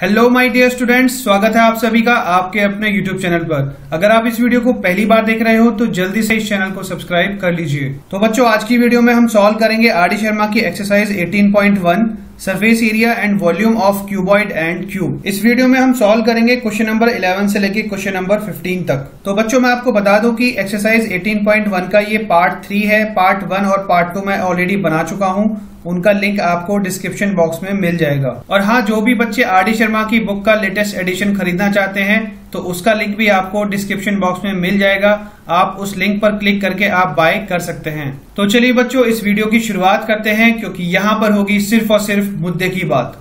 Hello my dear students, स्वागत है आप सभी का आपके अपने यूट्यूब चैनल पर। अगर आप इस वीडियो को पहली बार देख रहे हो तो जल्दी से इस चैनल को सब्सक्राइब कर लीजिए। तो बच्चों, आज की वीडियो में हम सॉल्व करेंगे आर.डी. शर्मा की exercise 18.1 surface area and volume of cuboid and cube. इस वीडियो में हम सॉल्व करेंगे क्वेश्चन नंबर 11 से लेके क्वेश्चन नंबर 15 तक। तो बच्चों, मैं आपको बता दूं कि एक्सरसाइज 18.1 का ये पार्ट 3 है। पार्ट 1 और पार्ट 2 मैं ऑलरेडी बना चुका हूं, उनका लिंक आपको डिस्क्रिप्शन बॉक्स में मिल जाएगा। और हाँ, जो भी बच्चे आर.डी. शर्मा की बुक का लेटेस्ट एडिशन खरीदना चाहते हैं तो उसका लिंक भी आपको डिस्क्रिप्शन बॉक्स में मिल जाएगा। आप उस लिंक पर क्लिक करके आप बाय कर सकते हैं। तो चलिए बच्चों, इस वीडियो की शुरुआत करते हैं, क्योंकि यहाँ पर होगी सिर्फ और सिर्फ मुद्दे की बात।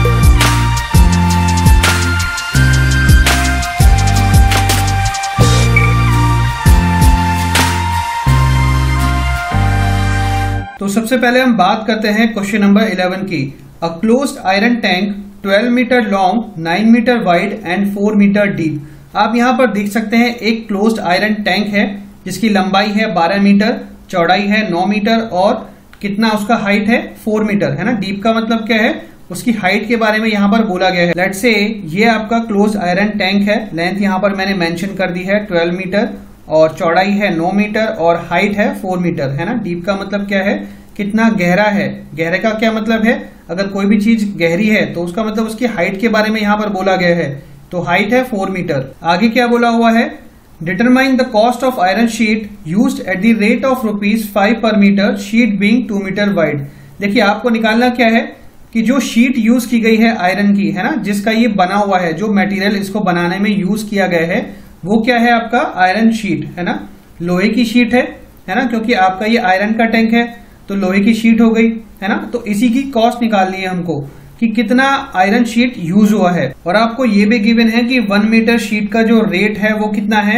तो सबसे पहले हम बात करते हैं क्वेश्चन नंबर 11 की। A closed iron tank 12 metre long, 9 metre wide and 4 metre deep. आप यहाँ पर देख सकते हैं एक क्लोज्ड आयरन टैंक है जिसकी लंबाई है 12 मीटर, चौड़ाई है 9 मीटर और कितना उसका हाइट है 4 मीटर, है ना। डीप का मतलब क्या है, उसकी हाइट के बारे में यहाँ पर बोला गया है। लेट्स से ये आपका क्लोज्ड आयरन टैंक है। लेंथ यहाँ पर मैंने मेंशन कर दी है 12 मीटर और चौड़ाई है 9 मीटर और हाइट है 4 मीटर, है ना। डीप का मतलब क्या है, कितना गहरा है। गहरे का क्या मतलब है, अगर कोई भी चीज गहरी है तो उसका मतलब उसकी हाइट के बारे में यहाँ पर बोला गया है। तो हाइट है 4 मीटर। आगे क्या बोला हुआ है, determine the cost of iron sheet used at the rate of ₹5 per metre, sheet being 2 metre wide. देखिए, आपको निकालना क्या है कि जो शीट यूज की गई है आयरन की, है ना, जिसका ये बना हुआ है, जो मटेरियल इसको बनाने में यूज किया गया है वो क्या है, आपका आयरन शीट, है ना। लोहे की शीट है ना, क्योंकि आपका ये आयरन का टैंक है तो लोहे की शीट हो गई, है ना। तो इसी की कॉस्ट निकालनी है हमको कि कितना आयरन शीट यूज हुआ है। और आपको ये भी गिवन है कि 1 मीटर शीट का जो रेट है वो कितना है,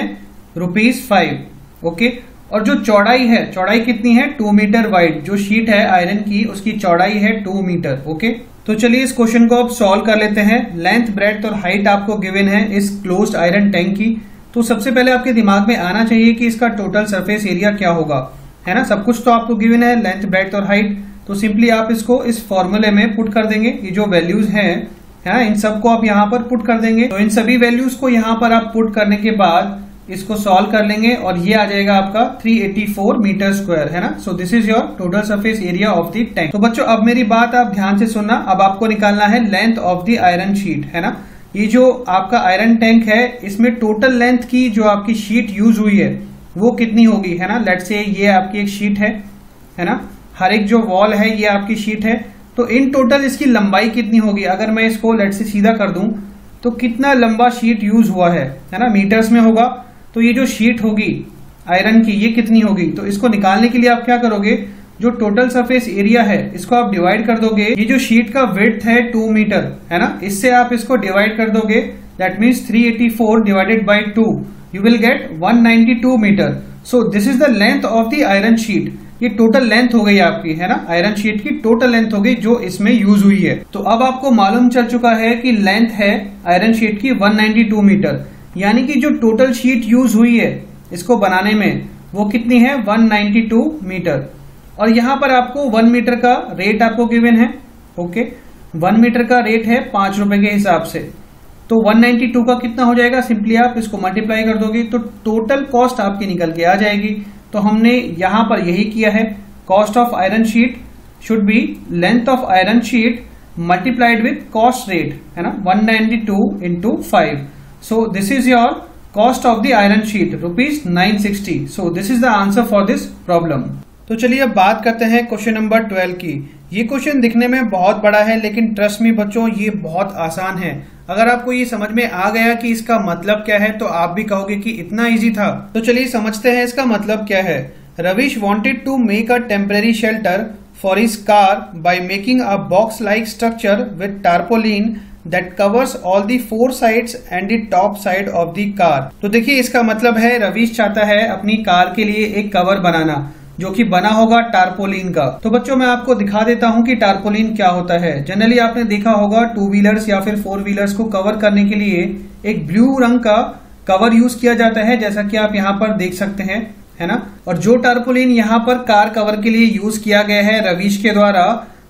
₹5। ओके। और जो चौड़ाई है, चौड़ाई कितनी है, 2 मीटर वाइड। जो शीट है आयरन की उसकी चौड़ाई है 2 मीटर। ओके। तो चलिए इस क्वेश्चन को अब सॉल्व कर लेते हैं। लेंथ, ब्रेड्थ और हाइट आपको गिवन है इस क्लोज्ड आयरन टैंक की। तो सबसे पहले आपके दिमाग में आना चाहिए कि इसका टोटल सरफेस एरिया क्या होगा, है ना। सब कुछ तो आपको गिवन है, लेंथ, ब्रेड्थ और हाइट। तो सिंपली आप इसको इस फॉर्मूले में पुट कर देंगे। ये जो वैल्यूज हैं, है ना, इन सबको आप यहाँ पर पुट कर देंगे। तो इन सभी वैल्यूज को यहाँ पर आप पुट करने के बाद इसको सॉल्व कर लेंगे और ये आ जाएगा आपका 384 मीटर स्क्वायर, है ना। So this is your total surface area of the tank. तो बच्चों, अब मेरी बात आप ध्यान से सुनना। अब आपको निकालना है length of the iron sheet, है ना। ये जो आपका आयरन टैंक है इसमें टोटल लेंथ की जो आपकी शीट यूज हुई है वो कितनी होगी, है ना। लेट्स से ये आपकी एक शीट है ना। हर एक जो वॉल है ये आपकी शीट है। तो इन टोटल इसकी लंबाई कितनी होगी, अगर मैं इसको लेट्स से सीधा कर दूं तो कितना लंबा शीट यूज हुआ है ना, मीटर्स में होगा। तो ये जो शीट होगी आयरन की ये कितनी होगी, तो इसको निकालने के लिए आप क्या करोगे, जो टोटल सरफेस एरिया है इसको आप डिवाइड कर दोगे। ये जो शीट का विड्थ है 2 मीटर, है ना, इससे आप इसको डिवाइड कर दोगे। That means 384 divided by 2, you will get 192 metre. So this is the length of the iron sheet. ये टोटल लेंथ हो गई आपकी, है ना, आयरन शीट की टोटल लेंथ हो गई जो इसमें यूज हुई है। तो अब आपको मालूम चल चुका है कि लेंथ है आयरन शीट की 192 मीटर, यानी कि जो टोटल शीट यूज हुई है इसको बनाने में वो कितनी है, 192 मीटर। और यहाँ पर आपको 1 मीटर का रेट आपको गिवन है। ओके, 1 मीटर का रेट है 5 रुपए के हिसाब से। तो 192 का कितना हो जाएगा, सिंपली आप इसको मल्टीप्लाई कर दोगे तो टोटल कॉस्ट आपकी निकल के आ जाएगी। तो हमने यहां पर यही किया है, cost of iron sheet should be length of iron sheet multiplied with cost rate, है ना, 192 into 5। So this is your cost of the iron sheet, ₹960। So this is the answer for this problem. तो चलिए अब बात करते हैं question number 12 की। ये क्वेश्चन दिखने में बहुत बड़ा है, लेकिन ट्रस्ट मी बच्चों ये बहुत आसान है। अगर आपको ये समझ में आ गया कि इसका मतलब क्या है तो आप भी कहोगे कि इतना इजी था। तो चलिए समझते हैं इसका मतलब क्या है। Ravish wanted to make a temporary shelter for his car by making a box like structure with tarpaulin that covers all the 4 sides and the top side of the car. तो देखिए इसका मतलब है रविश चाहता है अपनी कार के लिए एक कवर बनाना जो कि बना होगा टार्पोलिन का। तो बच्चों मैं आपको दिखा देता हूं कि टार्पोलिन क्या होता है। जनरली आपने देखा होगा 2 व्हीलर्स या फिर 4 व्हीलर्स को कवर करने के लिए एक ब्लू रंग का कवर यूज किया जाता है, जैसा कि आप यहाँ पर देख सकते हैं, है ना। और जो टार्पोलिन यहाँ पर कार कवर के लिए यूज किया गया है रवीश के द्वारा,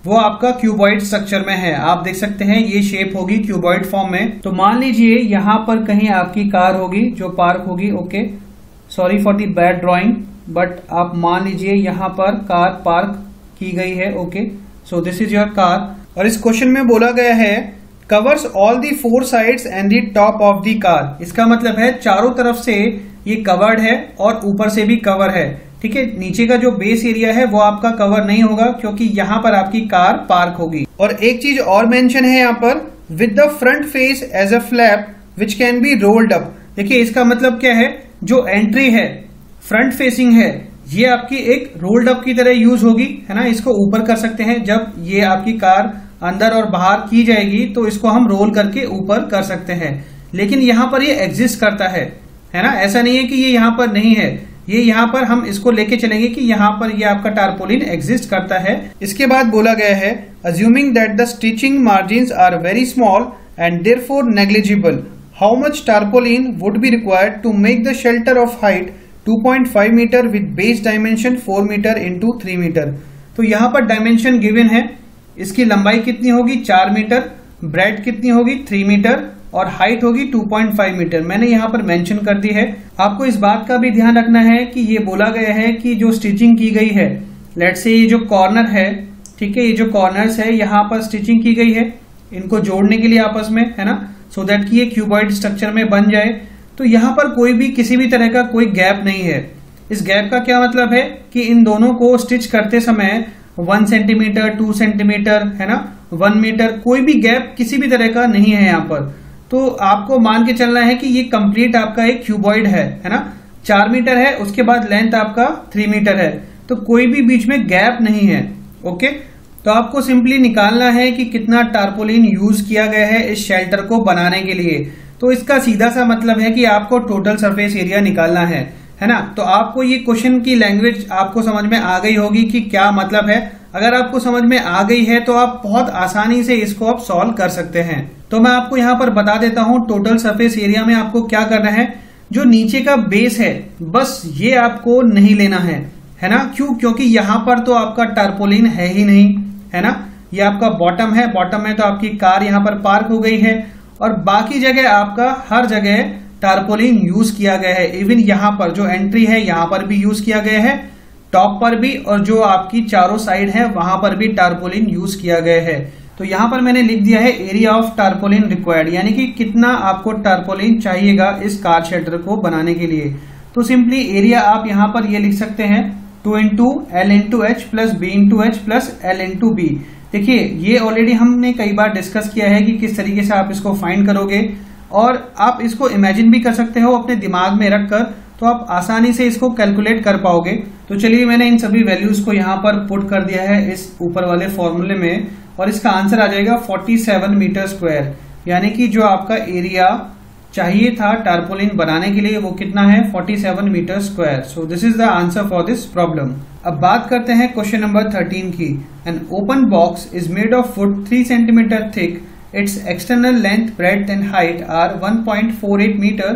वो आपका क्यूबॉइड स्ट्रक्चर में है। आप देख सकते हैं ये शेप होगी क्यूबॉइड फॉर्म में। तो मान लीजिए यहाँ पर कहीं आपकी कार होगी जो पार्क होगी। Okay, sorry for the bad drawing, but आप मान लीजिए यहाँ पर कार पार्क की गई है। Okay, so this is your car. और इस क्वेश्चन में बोला गया है covers all the 4 sides and the top of the car. इसका मतलब है चारों तरफ से ये कवर्ड है और ऊपर से भी कवर है। ठीक है, नीचे का जो बेस एरिया है वो आपका कवर नहीं होगा क्योंकि यहाँ पर आपकी कार पार्क होगी। और एक चीज और मेंशन है यहाँ पर, with the front face as a flap which can be rolled up. देखिए इसका मतलब क्या है, जो एंट्री है फ्रंट फेसिंग है ये आपकी एक रोल्ड अप की तरह यूज होगी, है ना। इसको ऊपर कर सकते हैं, जब ये आपकी कार अंदर और बाहर की जाएगी तो इसको हम रोल करके ऊपर कर सकते हैं। लेकिन यहाँ पर ये एग्जिस्ट करता है ना। ऐसा नहीं है कि ये यहाँ पर नहीं है, ये यहाँ पर हम इसको लेके चलेंगे कि यहाँ पर ये आपका टारपोलिन एग्जिस्ट करता है। इसके बाद बोला गया है assuming that the stitching margins are very small and therefore negligible, how much tarpaulin would be required to make the shelter of height 2.5 metre with base dimension 4 metre into 3 metre. तो यहाँ पर डायमेंशन गिवन है, इसकी लंबाई कितनी होगी 4 metre, bread कितनी होगी 3 मीटर और हाइट होगी 2.5 मीटर। मैंने यहाँ पर मेंशन कर दी है। आपको इस बात का भी ध्यान रखना है कि ये बोला गया है कि जो स्टिचिंग की गई है, लेट्स से ये जो कॉर्नर है, ठीक है, ये जो कॉर्नर्स है यहाँ पर स्टिचिंग की गई है इनको जोड़ने के लिए आपस में, है ना, सो दैट कि ये क्यूबॉइड स्ट्रक्चर में बन जाए। तो यहाँ पर कोई भी किसी भी तरह का कोई गैप नहीं है। इस गैप का क्या मतलब है कि इन दोनों को स्टिच करते समय 1 सेंटीमीटर 2 सेंटीमीटर, है ना, 1 मीटर, कोई भी गैप किसी भी तरह का नहीं है यहाँ पर। तो आपको मान के चलना है कि ये कंप्लीट आपका एक क्यूबॉइड है ना। 4 मीटर है, उसके बाद लेंथ आपका 3 मीटर है, तो कोई भी बीच में गैप नहीं है। ओके, तो आपको सिंपली निकालना है कि कितना टारपोलिन यूज किया गया है इस शेल्टर को बनाने के लिए। तो इसका सीधा सा मतलब है कि आपको टोटल सरफेस एरिया निकालना है ना। तो आपको ये क्वेश्चन की लैंग्वेज आपको समझ में आ गई होगी कि क्या मतलब है। अगर आपको समझ में आ गई है तो आप बहुत आसानी से इसको आप सॉल्व कर सकते हैं। तो मैं आपको यहाँ पर बता देता हूँ टोटल सरफेस एरिया में आपको क्या करना है। जो नीचे का बेस है बस ये आपको नहीं लेना है ना। क्यों? क्योंकि यहाँ पर तो आपका टारपोलिन है ही नहीं, है ना। ये आपका बॉटम है, बॉटम में तो आपकी कार यहाँ पर पार्क हो गई है और बाकी जगह आपका हर जगह टारपोलिन यूज किया गया है। इवन यहाँ पर जो एंट्री है यहाँ पर भी यूज किया गया है, टॉप पर भी, और जो आपकी चारों साइड है वहां पर भी टारपोलिन यूज किया गया है। तो यहाँ पर मैंने लिख दिया है एरिया ऑफ टारपोलिन रिक्वायर्ड, यानी कि कितना आपको टारपोलिन चाहिएगा इस कार शेल्टर को बनाने के लिए। तो सिंपली एरिया आप यहाँ पर ये लिख सकते हैं 2 into L into H plus B into H plus L into B. देखिए ये ऑलरेडी हमने कई बार डिस्कस किया है कि किस तरीके से आप इसको फाइंड करोगे, और आप इसको इमेजिन भी कर सकते हो अपने दिमाग में रखकर, तो आप आसानी से इसको कैलकुलेट कर पाओगे। तो चलिए मैंने इन सभी वैल्यूज को यहाँ पर पुट कर दिया है इस ऊपर वाले फॉर्मूले में, और इसका आंसर आ जाएगा 47 मीटर स्क्वायर, यानी कि जो आपका एरिया चाहिए था टारपोलिन बनाने के लिए वो कितना है 47 metre square. So this is the answer for this problem. अब बात करते हैं क्वेश्चन नंबर 13 की। An open box is made of wood 3 centimetre thick, its external length, breadth and height are 1.48 metre,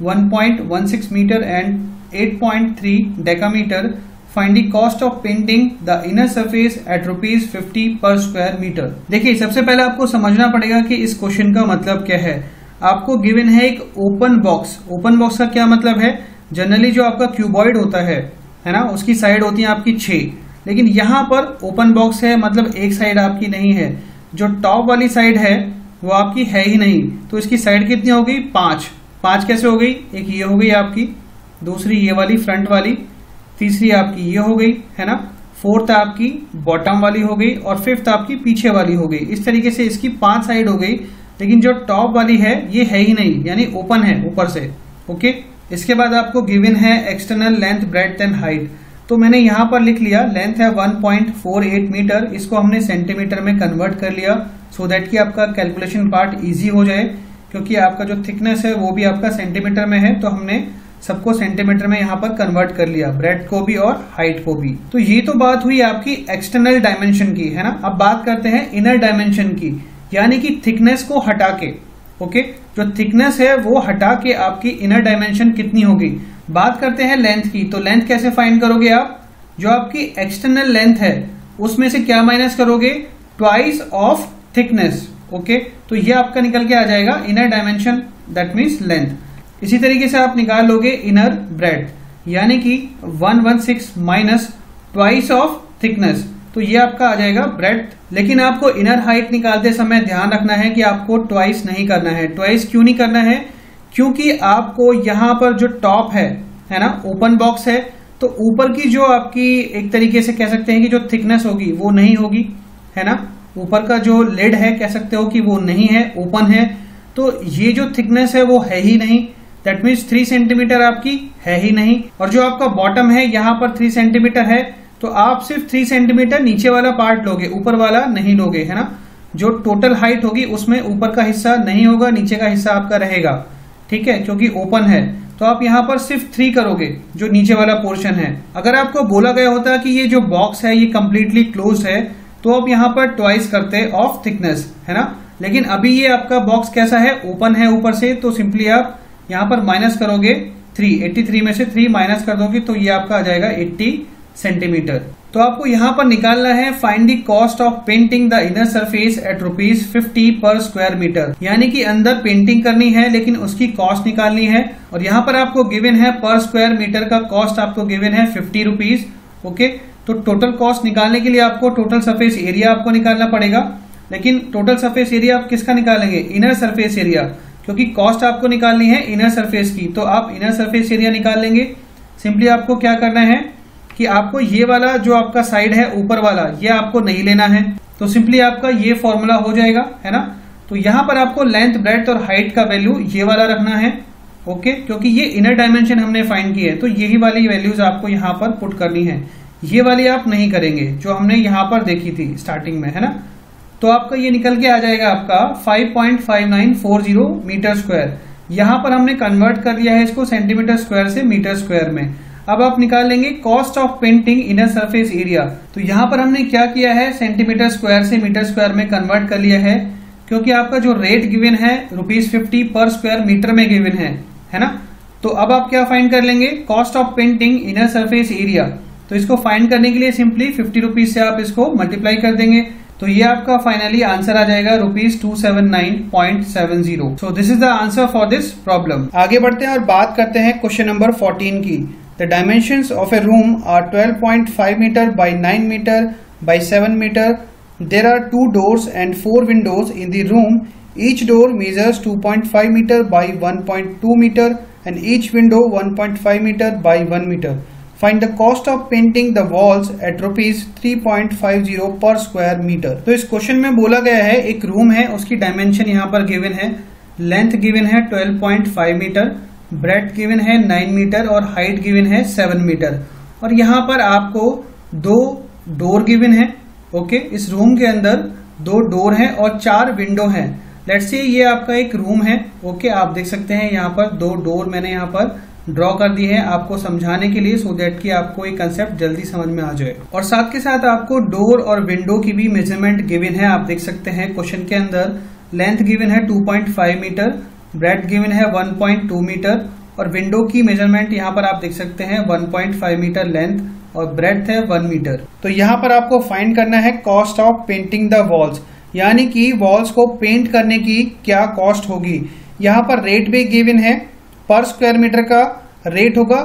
1.16 metre and 8.3 decametre. Find the cost of painting the inner surface at ₹50 per square metre. देखिए सबसे पहले आपको समझना पड़ेगा कि इस question का मतलब क्या है। आपको गिवन है एक ओपन बॉक्स। ओपन बॉक्स का क्या मतलब है, जनरली जो आपका क्यूबॉइड होता है ना, उसकी साइड होती है आपकी 6, लेकिन यहाँ पर ओपन बॉक्स है मतलब एक साइड आपकी नहीं है, जो टॉप वाली साइड है वो आपकी है ही नहीं। तो इसकी साइड कितनी हो गई 5 कैसे हो गई, एक ये हो गई आपकी, दूसरी ये वाली फ्रंट वाली, तीसरी आपकी ये हो गई, है ना, फोर्थ आपकी बॉटम वाली हो गई और फिफ्थ आपकी पीछे वाली हो गई। इस तरीके से इसकी 5 साइड हो गई, लेकिन जो टॉप वाली है ये है ही नहीं, यानी ओपन है ऊपर से। ओके, इसके बाद आपको गिवन है external length, breadth and height. तो मैंने यहाँ पर लिख लिया लेंथ है 1.48 मीटर, इसको हमने सेंटीमीटर में कन्वर्ट कर लिया सो दैट कि आपका कैलकुलेशन पार्ट इजी हो जाए, क्योंकि आपका जो थिकनेस है वो भी आपका सेंटीमीटर में है, तो हमने सबको सेंटीमीटर में यहाँ पर कन्वर्ट कर लिया, ब्रेड्थ को भी और हाइट को भी। तो ये तो बात हुई आपकी एक्सटर्नल डायमेंशन की, है ना। अब बात करते हैं इनर डायमेंशन की, यानी कि थिकनेस को हटा के। ओके, जो थिकनेस है वो हटा के आपकी इनर डायमेंशन कितनी होगी। बात करते हैं लेंथ की। तो लेंथ कैसे फाइंड करोगे आप, जो आपकी एक्सटर्नल लेंथ है उसमें से क्या माइनस करोगे, ट्वाइस ऑफ थिकनेस। ओके, तो ये आपका निकल के आ जाएगा inner dimension, that means length. इसी तरीके से आप निकाल लोगे इनर ब्रेड्थ, यानी कि 116 माइनस ट्वाइस ऑफ थिकनेस, तो ये आपका आ जाएगा ब्रेड्थ। लेकिन आपको इनर हाइट निकालते समय ध्यान रखना है कि आपको ट्वाइस नहीं करना है। ट्वाइस क्यों नहीं करना है? क्योंकि आपको यहां पर जो टॉप है ना, ओपन बॉक्स है, तो ऊपर की जो आपकी एक तरीके से कह सकते हैं कि जो थिकनेस होगी वो नहीं होगी, है ना। ऊपर का जो लिड है कह सकते हो कि वो नहीं है, ओपन है, तो ये जो थिकनेस है वो है ही नहीं, दैट मीन्स 3 सेंटीमीटर आपकी है ही नहीं। और जो आपका बॉटम है यहां पर 3 सेंटीमीटर है, तो आप सिर्फ 3 सेंटीमीटर नीचे वाला पार्ट लोगे, ऊपर वाला नहीं लोगे, है ना। जो टोटल हाइट होगी उसमें ऊपर का हिस्सा नहीं होगा, नीचे का हिस्सा आपका रहेगा, ठीक है, क्योंकि ओपन है। तो आप यहां पर सिर्फ 3 करोगे, जो नीचे वाला पोर्शन है। अगर आपको बोला गया होता कि ये जो बॉक्स है ये कंप्लीटली क्लोज है, तो आप यहां पर ट्वाइस करते ऑफ थिकनेस, है ना। लेकिन अभी ये आपका बॉक्स कैसा है, ओपन है ऊपर से, तो सिंपली आप यहां पर माइनस करोगे 3, 83 में से 3 माइनस कर दोगे तो ये आपका आ जाएगा 80 सेंटीमीटर। तो आपको यहां पर निकालना है find the cost of painting the inner surface at ₹50 per square metre, यानी कि अंदर पेंटिंग करनी है लेकिन उसकी कॉस्ट निकालनी है। और यहां पर आपको गिवन है पर स्क्वायर मीटर का कॉस्ट आपको गिवन है ₹50। ओके, तो टोटल कॉस्ट निकालने के लिए आपको टोटल सरफेस एरिया आपको निकालना पड़ेगा। लेकिन टोटल सरफेस एरिया आप किसका निकालेंगे? इनर सरफेस एरिया, क्योंकि कॉस्ट आपको निकालनी है इनर सरफेस की, तो आप इनर सरफेस एरिया निकाल लेंगे। सिंपली आपको क्या करना है कि आपको ये वाला जो आपका साइड है ऊपर वाला, ये आपको नहीं लेना है, तो सिंपली आपका ये फॉर्मूला हो जाएगा, है ना। तो यहां पर आपको लेंथ, ब्रेड्थ और हाइट का वैल्यू ये वाला रखना है। ओके, क्योंकि ये इनर डायमेंशन हमने फाइंड की है, तो यही वाली वैल्यूज आपको यहां पर पुट करनी है। ये वाली आप नहीं करेंगे जो हमने यहां पर देखी थी स्टार्टिंग में, है ना। तो आपका ये निकल के आ जाएगा आपका 5.5940 मीटर स्क्वायर। यहां पर हमने कन्वर्ट कर दिया है इसको सेंटीमीटर स्क्वायर से मीटर स्क्वायर में। अब आप निकाल लेंगे cost of painting inner surface area. तो यहां पर हमने क्या किया है, सेंटीमीटर स्क्वायर से मीटर स्क्वायर में कन्वर्ट कर लिया है, क्योंकि आपका जो रेट गिवन है ₹50 पर स्क्वायर मीटर में गिवन है ना। तो अब आप क्या फाइंड कर लेंगे, cost of painting inner surface area. तो इसको फाइंड करने के लिए सिंपली ₹50 से आप इसको मल्टीप्लाई कर देंगे, तो ये आपका फाइनली आंसर आ जाएगा ₹279.70। So this is the answer for this problem. आगे बढ़ते हैं और बात करते हैं क्वेश्चन नंबर 14 की। The dimensions of a room are 12.5 metre by 9 metre by 7 metre. There are 2 doors and 4 windows in the room. Each door measures 2.5 meter by 1.2 meter and each window 1.5 meter by 1 meter. Find the cost of painting the walls at ₹3.50 पर square metre. तो इस question में बोला गया है एक room है, उसकी डायमेंशन यहाँ पर गिवन है, लेंथ गिवन है 12.5 मीटर, ब्रेड्थ गिवन है 9 मीटर और हाइट गिवन है 7 मीटर। और यहाँ पर आपको 2 डोर गिवन है। ओके, इस रूम के अंदर 2 डोर हैं और 4 विंडो हैं। लेट्स से ये आपका एक रूम है। ओके, आप देख सकते हैं यहाँ पर 2 डोर मैंने यहाँ पर ड्रॉ कर दी है आपको समझाने के लिए, सो दैट कि आपको ये कंसेप्ट जल्दी समझ में आ जाए। और साथ के साथ आपको डोर और विंडो की भी मेजरमेंट गिवन है। आप देख सकते हैं क्वेश्चन के अंदर लेंथ गिवन है 2.5 मीटर, ब्रेड्थ गिवन है 1.2 मीटर और विंडो की मेजरमेंट यहाँ पर आप देख सकते हैं 1.5 मीटर लेंथ और ब्रेड्थ है 1 मीटर। तो यहाँ पर आपको फाइंड करना है cost of painting the walls, यानी कि वॉल्स को पेंट करने की क्या कॉस्ट होगी। यहाँ पर रेट भी गिवन है, पर स्क्वायर मीटर का रेट होगा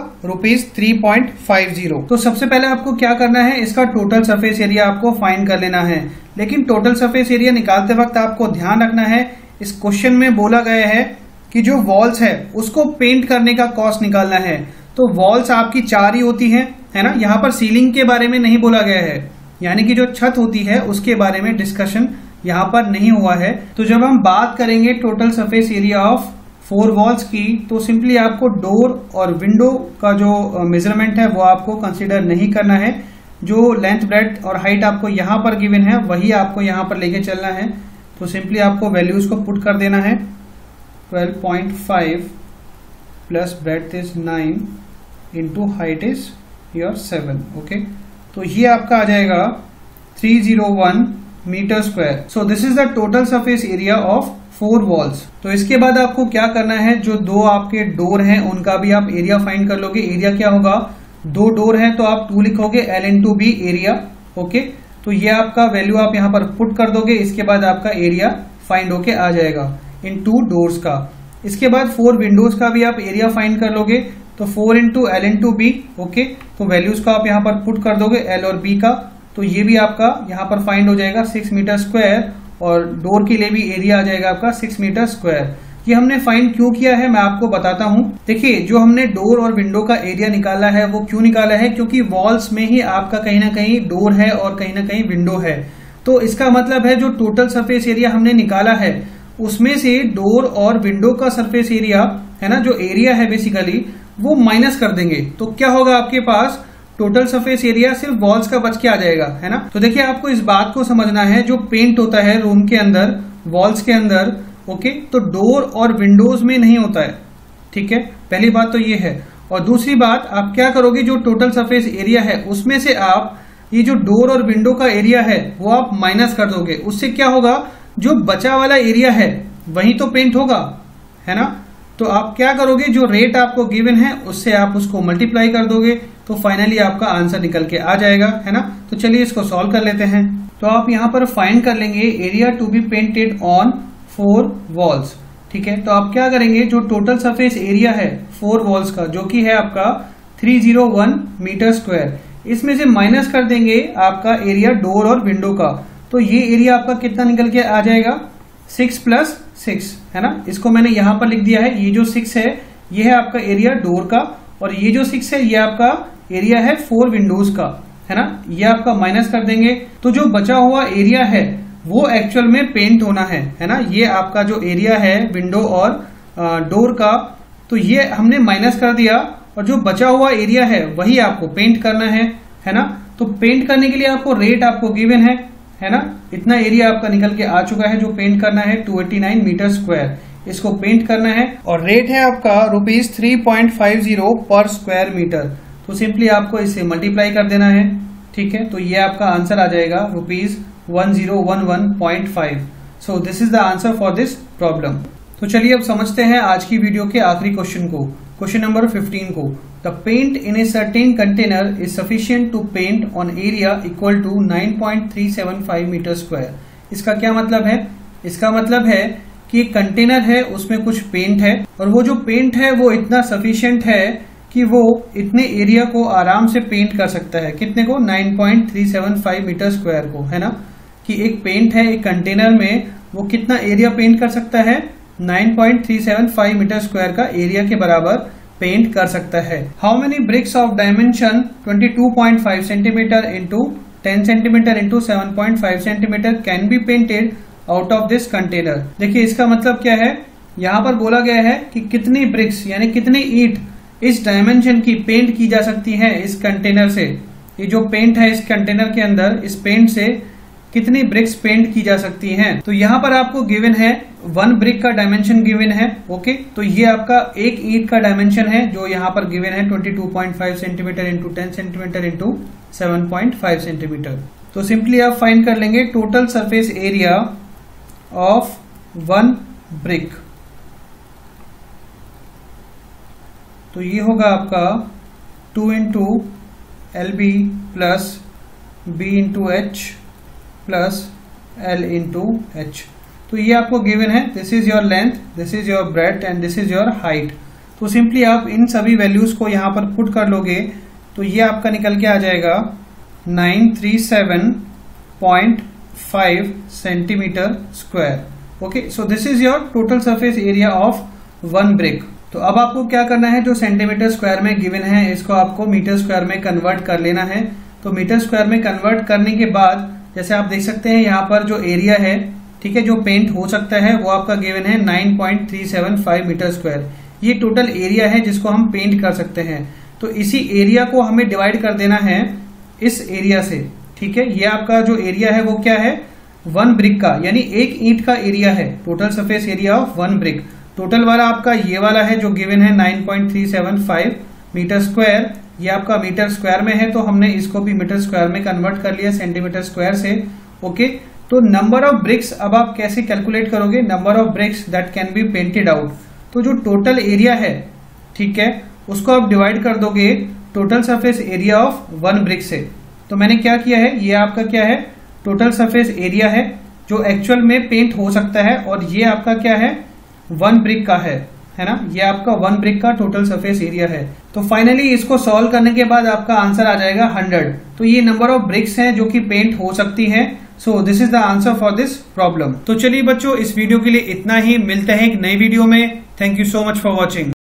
₹3.50। तो सबसे पहले आपको क्या करना है, इसका टोटल सरफेस एरिया आपको फाइंड कर लेना है। लेकिन टोटल सरफेस एरिया निकालते वक्त आपको ध्यान रखना है, इस क्वेश्चन में बोला गया है कि जो वॉल्स है उसको पेंट करने का कॉस्ट निकालना है। तो वॉल्स आपकी 4 ही होती है ना। यहाँ पर सीलिंग के बारे में नहीं बोला गया है, यानी कि जो छत होती है उसके बारे में डिस्कशन यहाँ पर नहीं हुआ है। तो जब हम बात करेंगे total surface area of 4 walls की, तो सिंपली आपको डोर और विंडो का जो मेजरमेंट है वो आपको कंसीडर नहीं करना है। जो लेंथ, ब्रेड्थ और हाइट आपको यहाँ पर गिवन है वही आपको यहाँ पर लेके चलना है। तो सिंपली आपको वैल्यूज को पुट कर देना है। 12.5 plus breadth is 9 into height is your 7। Okay, तो ये आपका आ जाएगा 301 metre square. So this is the total surface area of 4 walls. तो इसके बाद आपको क्या करना है, जो 2 आपके डोर हैं उनका भी आप एरिया फाइंड कर लोगे। एरिया क्या होगा, 2 डोर है तो आप 2 लिखोगे, L into B area. Okay, तो ये आपका वैल्यू आप यहाँ पर पुट कर दोगे, इसके बाद आपका एरिया फाइंड होके आ जाएगा इन 2 डोर्स का। इसके बाद 4 विंडोज का भी आप एरिया फाइंड कर लोगे, तो 4 into L into B. Okay, तो वैल्यूज को आप यहाँ पर पुट कर दोगे एल और बी का, तो ये भी आपका यहाँ पर फाइंड हो जाएगा 6 मीटर स्क्वायर, और डोर के लिए भी एरिया आ जाएगा आपका 6 मीटर स्क्वायर। ये हमने फाइंड क्यों किया है मैं आपको बताता हूँ। देखिए, जो हमने डोर और विंडो का एरिया निकाला है वो क्यों निकाला है, क्योंकि वॉल्स में ही आपका कहीं ना कहीं डोर है और कहीं ना कहीं विंडो है। तो इसका मतलब है जो टोटल सरफेस एरिया हमने निकाला है उसमें से डोर और विंडो का सरफेस एरिया है ना, जो एरिया है बेसिकली वो माइनस कर देंगे, तो क्या होगा आपके पास टोटल सरफेस एरिया सिर्फ वॉल्स का बच के आ जाएगा, है ना। तो देखिए, आपको इस बात को समझना है, जो पेंट होता है रूम के अंदर वॉल्स के अंदर, ओके, तो डोर और विंडोज में नहीं होता है, ठीक है। पहली बात तो ये है, और दूसरी बात आप क्या करोगे, जो टोटल सरफेस एरिया है उसमें से आप ये जो डोर और विंडो का एरिया है वो आप माइनस कर दोगे। उससे क्या होगा, जो बचा वाला एरिया है वही तो पेंट होगा, है ना। तो आप क्या करोगे, जो रेट आपको गिवन है उससे आप उसको मल्टीप्लाई कर दोगे, तो फाइनली आपका आंसर निकल के आ जाएगा, है ना। तो चलिए इसको सॉल्व कर लेते हैं। तो आप यहाँ पर फाइंड कर लेंगे area to be painted on 4 walls, ठीक है। तो आप क्या करेंगे, जो टोटल सरफेस एरिया है 4 वॉल्स का, जो कि है आपका 301 मीटर स्क्वायर, इसमें से माइनस कर देंगे आपका एरिया डोर और विंडो का, तो ये एरिया आपका कितना निकल के आ जाएगा, 6 + 6, है ना। इसको मैंने यहां पर लिख दिया है, ये जो 6 है ये है आपका एरिया डोर का, और ये जो 6 है ये आपका एरिया है 4 विंडोज का, है ना। ये आपका माइनस कर देंगे, तो जो बचा हुआ एरिया है वो एक्चुअल में पेंट होना है ना। ये आपका जो एरिया है विंडो और डोर का, तो ये हमने माइनस कर दिया, और जो बचा हुआ एरिया है वही आपको पेंट करना है ना। तो पेंट करने के लिए आपको रेट आपको गिवन है ना। इतना एरिया आपका निकल के आ चुका है, जो पेंट करना है 289 मीटर स्क्वायर, इसको पेंट करना है, और रेट है आपका ₹3.50 पर स्क्वायर मीटर। तो सिंपली आपको इससे मल्टीप्लाई कर देना है, ठीक है। तो ये आपका आंसर आ जाएगा ₹1011.5। So this is the answer for this problem. तो चलिए अब समझते हैं आज की वीडियो के आखिरी क्वेश्चन को, क्वेश्चन नंबर 15 को। The paint in a certain container is sufficient to paint on area equal to 9.375 metre square. इसका क्या मतलब है, इसका मतलब है कि एक कंटेनर है उसमें कुछ पेंट है, और वो जो पेंट है वो इतना सफिशिएंट है कि वो इतने एरिया को आराम से पेंट कर सकता है। कितने को, 9.375 मीटर स्क्वायर को, है ना। कि एक पेंट है एक कंटेनर में, वो कितना एरिया पेंट कर सकता है, 9.375 मीटर स्क्वायर का एरिया के बराबर पेंट कर सकता है। How many bricks of dimension 22.5 centimetre into 10 centimetre into 7.5 centimetre can be painted out of this container. देखिए, इसका मतलब क्या है, यहाँ पर बोला गया है कि कितनी ब्रिक्स यानी कितनी ईंट इस डायमेंशन की पेंट की जा सकती है इस कंटेनर से। ये जो पेंट है इस कंटेनर के अंदर, इस पेंट से कितनी ब्रिक्स पेंट की जा सकती हैं। तो यहाँ पर आपको गिवन है 1 ब्रिक का डायमेंशन गिवन है, ओके। तो ये आपका एक ईंट का डायमेंशन है जो यहाँ पर गिवन है 22.5 centimetre into 10 centimetre into 7.5 centimetre. तो सिंपली आप फाइंड कर लेंगे total surface area of 1 brick. तो ये होगा आपका 2 into LB plus B into H plus L into H। तो ये आपको गिवन है, this is your length, this is your breadth and this is your height. तो सिंपली आप इन सभी वैल्यूज को यहाँ पर पुट कर लोगे, तो ये आपका निकल के आ जाएगा 937.5 centimetre square, okay. So this is your total surface area of 1 brick. तो अब आपको क्या करना है, जो सेंटीमीटर स्क्वायर में गिवन है इसको आपको मीटर स्क्वायर में कन्वर्ट कर लेना है। तो मीटर स्क्वायर में कन्वर्ट करने के बाद जैसे आप देख सकते हैं यहाँ पर जो एरिया है, ठीक है, जो पेंट हो सकता है वो आपका गिवन है 9.375 मीटर स्क्वायर। ये टोटल एरिया है जिसको हम पेंट कर सकते हैं। तो इसी एरिया को हमें डिवाइड कर देना है इस एरिया से, ठीक है। ये आपका जो एरिया है वो क्या है, 1 ब्रिक का, यानी एक ईंट का एरिया है, total surface area of 1 brick. Total वाला आपका ये वाला है जो गिवन है 9.375 मीटर स्क्वायर। ये आपका मीटर स्क्वायर में है, तो हमने इसको भी मीटर स्क्वायर में कन्वर्ट कर लिया सेंटीमीटर स्क्वायर से, ओके। तो नंबर ऑफ ब्रिक्स अब आप कैसे कैलकुलेट करोगे, number of bricks that can be painted out. तो जो टोटल एरिया है, ठीक है, उसको आप डिवाइड कर दोगे total surface area of 1 brick से, तो मैंने क्या किया है, ये आपका क्या है, टोटल सरफेस एरिया है जो एक्चुअल में पेंट हो सकता है, और ये आपका क्या है, 1 ब्रिक का है ना, ये आपका 1 ब्रिक का टोटल सरफेस एरिया है। तो फाइनली इसको सॉल्व करने के बाद आपका आंसर आ जाएगा 100। तो ये नंबर ऑफ ब्रिक्स हैं जो कि पेंट हो सकती हैं। So this is the answer for this problem. तो चलिए बच्चों, इस वीडियो के लिए इतना ही, मिलते हैं एक नई वीडियो में। Thank you so much for watching.